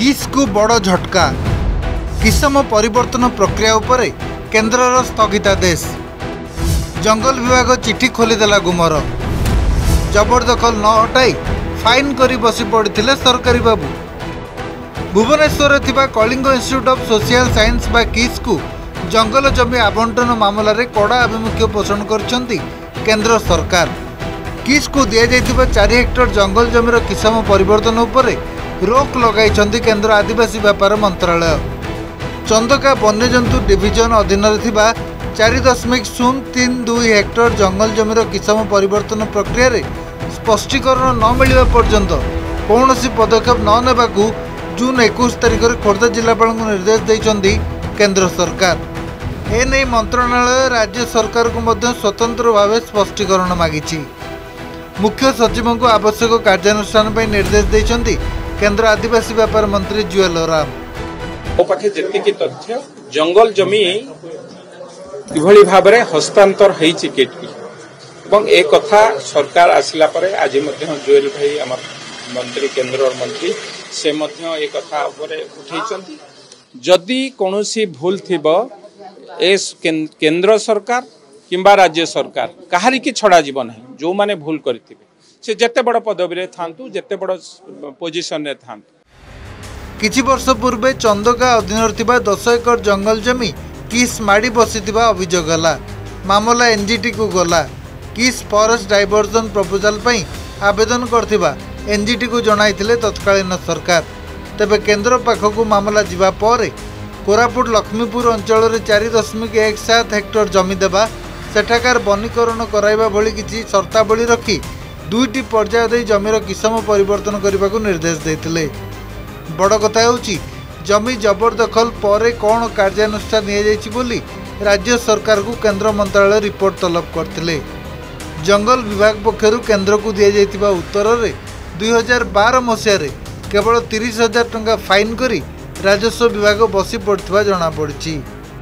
किस को बड़ झटका किसम परिवर्तन प्रक्रिया उपरे केन्द्रर स्थगितादेश। जंगल विभाग चिठी खोलीदेला गुमर। जबरदखल न हटाई फाइन करी बसी पड़ते सरकारी बाबू। भुवनेश्वर थिबा Kalinga institute of social science बा किस को जंगल जमी आवंटन मामला रे कड़ा आभिमुख्य पोषण करछंती केंद्र सरकार। किस को दिया जाइथिबा 4 हेक्टर जंगल जमीर किसम परिवर्तन उपरे रोक लगाई केंद्र आदिवासी व्यापार मंत्रालय। चंदका वन्यजंतु डिविजन अधीन 4.032 हेक्टर जंगल जमीर किसम परिवर्तन प्रक्रिया रे स्पष्टीकरण न मिलवा पर्यंत कौन पदक्षेप न नेबाकू जून 21 तारिख में खोर्धा जिलापाल को निर्देश देइछंदी केंद्र सरकार। एने मंत्रणालय राज्य सरकार को मध्य स्वतंत्र भाव स्पष्टीकरण मागिछि। मुख्य सचिव को आवश्यक कार्यानुष्ठान पर निर्देश देइछंदी केंद्र आदिवासी व्यापार मंत्री जुएल ओराम। मो पाखे जेतिकी तथ्य जंगल जमी किभली भाव में हस्तांतर होइछि केटकी एवं एक कथा सरकार आसिला परे आज मध्य जुएल भाई आम मंत्री केंद्र मंत्री से मध्य एक कथा उपरे उठैछंती। जदि कोनोसी भूल थिबो ए केंद्र सरकार किंबा राज्य सरकार कहारी की छड़ा जीव ना जो माने भूल करथिबे से जते बड़ पदवी रे थांतु जते बड़ पोजीशन रे थांतु। किछि वर्ष पूर्वे चंदका अधीन 10 एकर जंगल जमी किस माड़ी बसीथिबा अभियोग हला। मामला एनजीटी को गला। किस फॉरेस्ट डाइवर्जन प्रपोजल पई आवेदन करथिबा एनजीटी को जणाइथिले तत्कालीन सरकार। तेबे केंद्र पाखकु मामला जिबा परे कोरापुट लक्ष्मीपुर अंचल रे 4.17 हेक्टर जमी देबा सेठाकार वनीकरण कराइबा भली किछि शर्तावली रखी 2टी पर्याय दे जमीर किसम परिवर्तन करने को निर्देश देते। बड़ कथा होची जमी जबरदखल परे कौन कार्यानुष्ठान नियाଯାଇଛି बोली राज्य सरकार को केंद्र मंत्रालय रिपोर्ट तलब करथिले। जंगल विभाग पक्षरु केंद्र को दिया जाइतिबा उत्तर रे 2012 मसीह रे केवल 30,000 टंका फाइन करी राजस्व विभाग बसी पड़थिबा जणा पड़छि।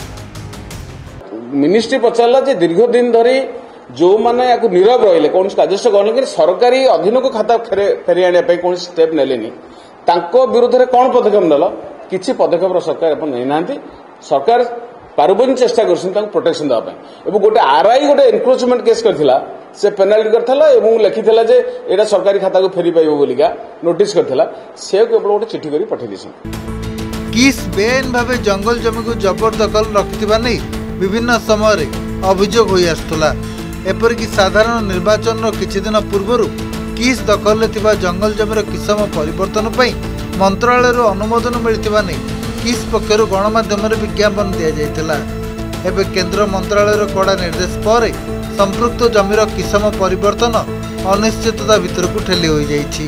मिनिस्ट्री पचारला जे दीर्घ दिन धरी जो माने याकु नीरव रहिले कौन राजस्व गण के सरकारी अधीन को खाता फेरी आने पे कौन स्टेप नेलेनी तांको विरुद्ध रे कौन पदक्षेप नेला किछि पदक्षेप सरकार अपन नै नांती। सरकार पारबोनी चेष्टा करछन तांको प्रोटेक्शन दा पे एबो गोटे आरआई गोटे एनक्रोचमेंट केस करथिला से पेनाल्टी करथला एवं लिखिथला जे एटा सरकारी खाता को फेरी पाइबो बोलिका नोटिस करथला से केवल गोटे चिट्ठी करी पठै दिसन। किस बेन भावे जंगल जमी को जबरदखल रखिथिबा नै विभिन्न समय रे अभियोग होई आस्तला। एपरिक साधारण निर्वाचन किछि दिन पूर्व किस दखल थिबा जंगल जमीर किसम परिवर्तन पई मंत्रालय अनुमोदन मिलथिबा नै किस पक्षरु गणमाध्यम विज्ञापन दिया जाइतिला। एबे केंद्र मंत्रालय कड़ा निर्देश पर संपृक्त जमीर किसम परिवर्तन अनिश्चितता भीतर को ठेली हो जाइछि।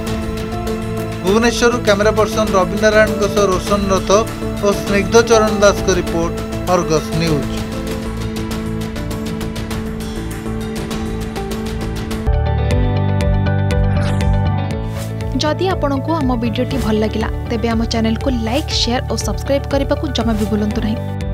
भुवनेश्वर कैमरा पर्सन रवि नारायण रोशन रथ और स्निग्ध चरण दास को रिपोर्ट अर्गस न्यूज। जदि आपंक आम भिडी भल लगा तेब आम चैनल को लाइक शेयर और सब्सक्राइब करने को जमा भी भूलु नहीं।